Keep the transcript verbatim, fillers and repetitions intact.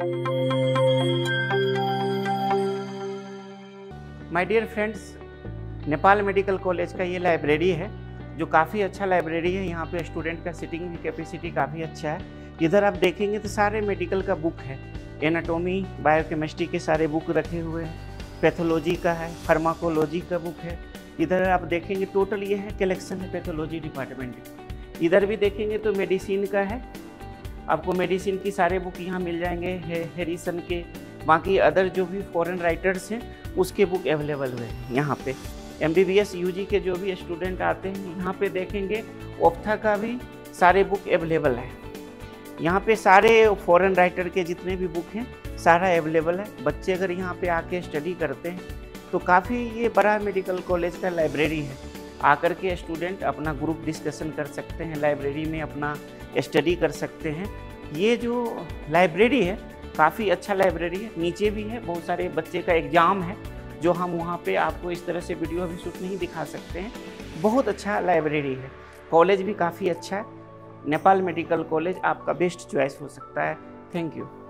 My dear friends, Nepal medical college का ये library है जो काफ़ी अच्छा लाइब्रेरी है। यहाँ पे स्टूडेंट का सिटिंग भी कैपेसिटी काफ़ी अच्छा है। इधर आप देखेंगे तो सारे मेडिकल का बुक है, एनाटॉमी बायोकेमिस्ट्री के सारे बुक रखे हुए हैं, पैथोलॉजी का है, फार्माकोलॉजी का बुक है। इधर आप देखेंगे टोटल ये है कलेक्शन है पैथोलॉजी डिपार्टमेंट। इधर भी देखेंगे तो मेडिसिन का है, आपको मेडिसिन की सारे बुक यहाँ मिल जाएंगे, है हेरिसन के, बाकी अदर जो भी फॉरेन राइटर्स हैं उसके बुक अवेलेबल हुए हैं यहाँ पे। एमबीबीएस यूजी के जो भी स्टूडेंट आते हैं यहाँ पे देखेंगे ओप्था का भी सारे बुक अवेलेबल है। यहाँ पे सारे फॉरेन राइटर के जितने भी बुक हैं सारा अवेलेबल है। बच्चे अगर यहाँ पे आके स्टडी करते हैं तो काफ़ी ये बड़ा मेडिकल कॉलेज का लाइब्रेरी है। आकर के स्टूडेंट अपना ग्रुप डिस्कशन कर सकते हैं, लाइब्रेरी में अपना स्टडी कर सकते हैं। ये जो लाइब्रेरी है काफ़ी अच्छा लाइब्रेरी है। नीचे भी है, बहुत सारे बच्चे का एग्ज़ाम है जो हम वहाँ पे आपको इस तरह से वीडियो अभी शूट नहीं दिखा सकते हैं। बहुत अच्छा लाइब्रेरी है, कॉलेज भी काफ़ी अच्छा है। नेपाल मेडिकल कॉलेज आपका बेस्ट चॉइस हो सकता है। Thank you.